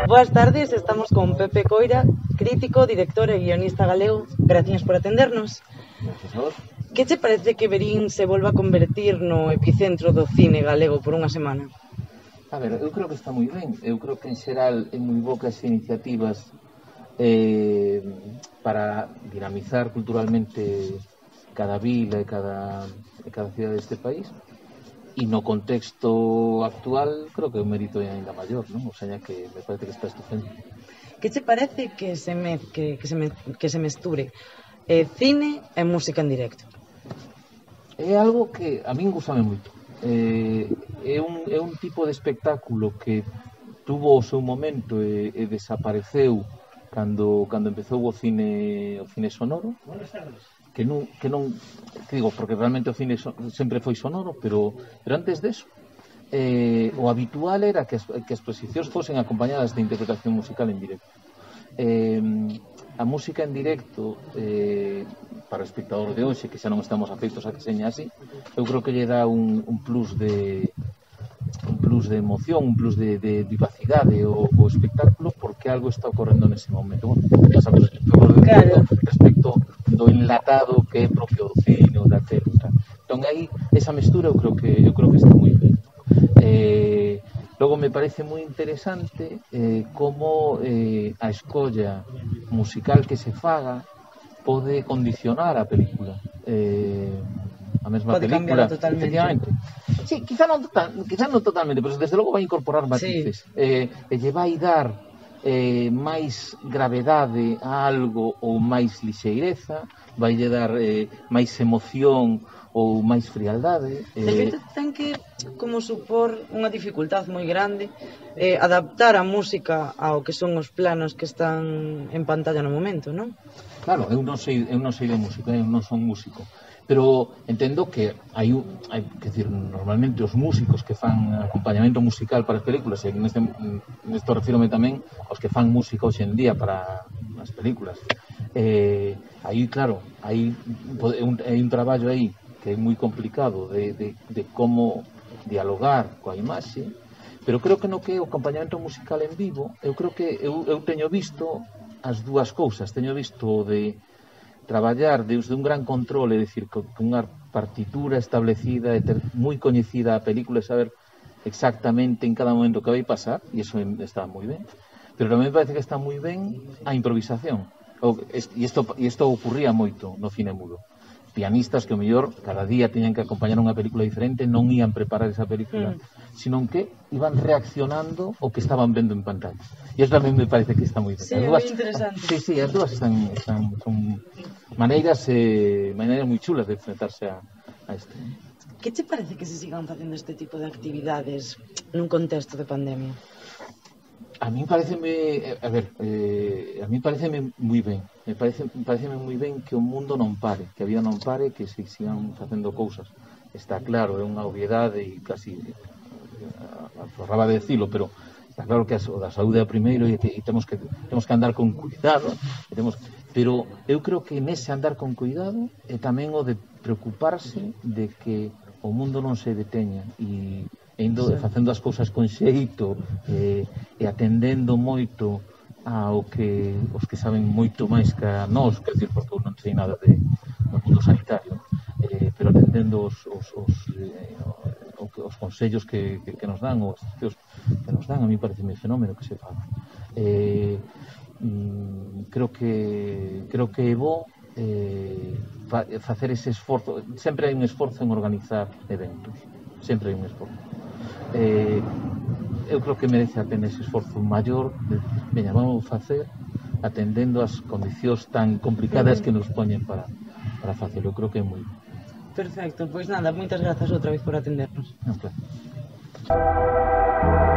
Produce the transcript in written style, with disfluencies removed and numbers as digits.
Boas tardes, estamos con Pepe Coira, crítico, director e guionista galego. Gracias por atendernos. Gracias a vos. Que che parece que Verín se volva a convertir no epicentro do cine galego por unha semana? A ver, eu creo que está moi ben. Eu creo que en xeral é moi bocas iniciativas para dinamizar culturalmente cada vila e cada cidade deste país. E no contexto actual creo que o mérito é ainda maior, non? O sea, que me parece que está estupendo. Que che parece que se mesture cine e música en directo? É algo que a min gustame moito. É un tipo de espectáculo que tuvo o seu momento e desapareceu cando empezou o cine sonoro, que digo, porque realmente o cine sempre foi sonoro, pero antes deso o habitual era que as exposicións fosen acompañadas de interpretación musical en directo. A música en directo para o espectador de hoxe, que xa non estamos afeitos a que seña así, eu creo que lle dá un plus de emoción, un plus de vivacidade o espectáculo, porque algo está ocorrendo nese momento. Bueno, pasa con respecto do enlatado que é propio do cine ou da tele. Entón aí, esa mestura eu creo que está moi ben. Logo me parece moi interesante como a escolla musical que se faga pode condicionar a película. A mesma pode película, totalmente. Efectivamente. Sí, quizá non totalmente, pero desde logo vai incorporar matices. Sí. E lle vai dar máis gravedade a algo ou máis lixeireza, vai lle dar máis emoción ou máis frialdade. Ten que como supor unha dificultad moi grande adaptar a música ao que son os planos que están en pantalla no momento, non? Claro, eu non sei de música, eu non son músico, pero entendo que hai que decir, normalmente os músicos que fan acompañamento musical para as películas, e nesto refírome tamén aos que fan música hoxe en día para as películas, aí, claro, hai un traballo aí que é moi complicado de como dialogar coa imaxe, pero creo que no que é o acompañamento musical en vivo, eu creo que eu teño visto as dúas cousas. Teño visto de traballar desde un gran control, é dicir, con unha partitura establecida e ter moi coñecida a película e saber exactamente en cada momento que vai pasar, e iso está moi ben, pero tamén me parece que está moi ben a improvisación, e isto ocurría moito no cine mudo. Pianistas que o mellor cada día teñan que acompañar unha película diferente, non ían preparar esa película, sino que iban reaccionando o que estaban vendo en pantalla. E iso tamén me parece que está moi ben. Sí, é moi interesante. Sí, as dúas son maneiras moi chulas de enfrentarse a isto. Que che parece que se sigan facendo este tipo de actividades nun contexto de pandemia? A mí pareceme, a mí pareceme moi ben. Pareceme moi ben que o mundo non pare, que a vida non pare, que se sigan facendo cousas. Está claro, é unha obviedade e casi aforraba de decilo, pero está claro que o da saúde é o primeiro e temos que andar con cuidado, pero eu creo que nese andar con cuidado é tamén o de preocuparse de que o mundo non se deteña e facendo as cousas con xeito e atendendo moito ao que os que saben moito máis que a nós, quer dizer, porque eu non sei nada do mundo sanitario, pero atendendo os consellos que nos dan, os estudios que nos dan, a mí parece un fenómeno que se faga. Creo que é bo facer ese esforzo. Sempre hai un esforzo en organizar eventos, sempre hai un esforzo. Eu creo que merece a pena ese esforzo maior de, veña, vamos facer atendendo as condicións tan complicadas que nos poñen para facer. Eu creo que é moi ben. Perfecto, pois nada, moitas grazas outra vez por atendernos. Claro.